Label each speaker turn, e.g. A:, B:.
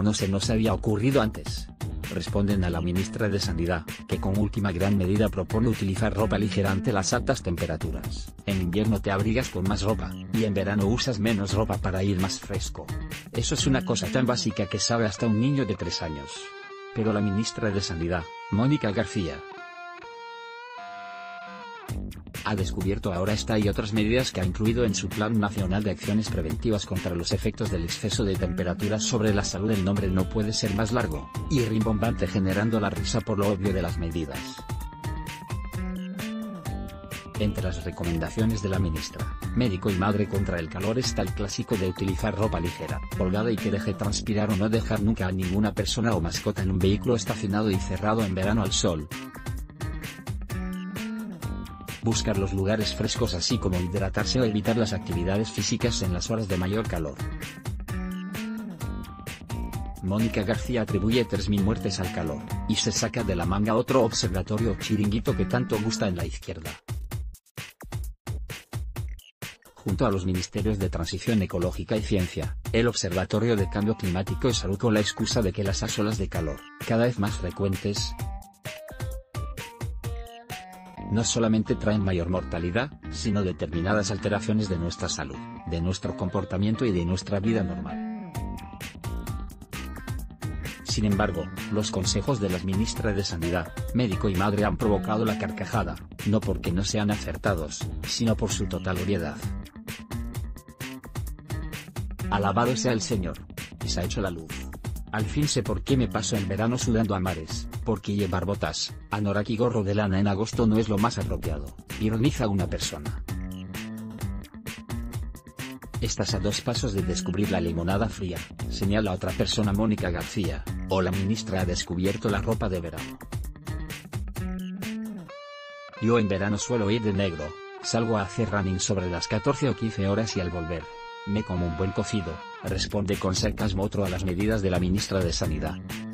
A: no se nos había ocurrido antes. Responden a la ministra de Sanidad, que con última gran medida propone utilizar ropa ligera ante las altas temperaturas. En invierno te abrigas con más ropa, y en verano usas menos ropa para ir más fresco. Eso es una cosa tan básica que sabe hasta un niño de 3 años. Pero la ministra de Sanidad, Mónica García, ha descubierto ahora esta y otras medidas que ha incluido en su Plan Nacional de Acciones Preventivas contra los efectos del exceso de temperatura sobre la salud. El nombre no puede ser más largo y rimbombante, generando la risa por lo obvio de las medidas. Entre las recomendaciones de la ministra, médico y madre contra el calor, está el clásico de utilizar ropa ligera, holgada y que deje transpirar, o no dejar nunca a ninguna persona o mascota en un vehículo estacionado y cerrado en verano al sol. Buscar los lugares frescos, así como hidratarse o evitar las actividades físicas en las horas de mayor calor. Mónica García atribuye 3.000 muertes al calor, y se saca de la manga otro observatorio o chiringuito que tanto gusta en la izquierda. Junto a los ministerios de Transición Ecológica y Ciencia, el Observatorio de Cambio Climático y Salud, con la excusa de que las olas de calor, cada vez más frecuentes, no solamente traen mayor mortalidad, sino determinadas alteraciones de nuestra salud, de nuestro comportamiento y de nuestra vida normal. Sin embargo, los consejos de la ministra de Sanidad, médico y madre han provocado la carcajada, no porque no sean acertados, sino por su total obviedad. Alabado sea el Señor, que se ha hecho la luz. Al fin sé por qué me paso el verano sudando a mares, porque llevar botas, anorak y gorro de lana en agosto no es lo más apropiado, ironiza una persona. Estás a 2 pasos de descubrir la limonada fría, señala otra persona. Mónica García, o la ministra ha descubierto la ropa de verano. Yo en verano suelo ir de negro, salgo a hacer running sobre las 14 o 15 horas y al volver, me como un buen cocido, responde con sarcasmo otro a las medidas de la ministra de Sanidad.